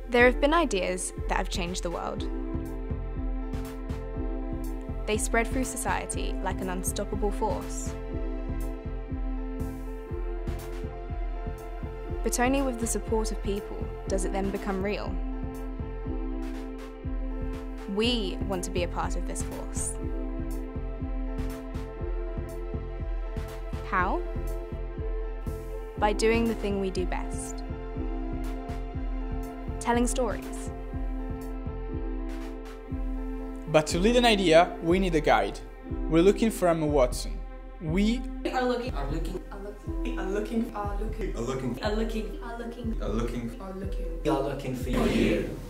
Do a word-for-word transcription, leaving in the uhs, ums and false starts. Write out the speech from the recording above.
There have been ideas that have changed the world. They spread through society like an unstoppable force. But only with the support of people does it then become real. We want to be a part of this force. How? By doing the thing we do best. Telling stories. But to lead an idea, we need a guide. We're looking for Emma Watson. We are looking are looking are looking are looking are looking are looking are looking are looking are looking are looking are looking for you.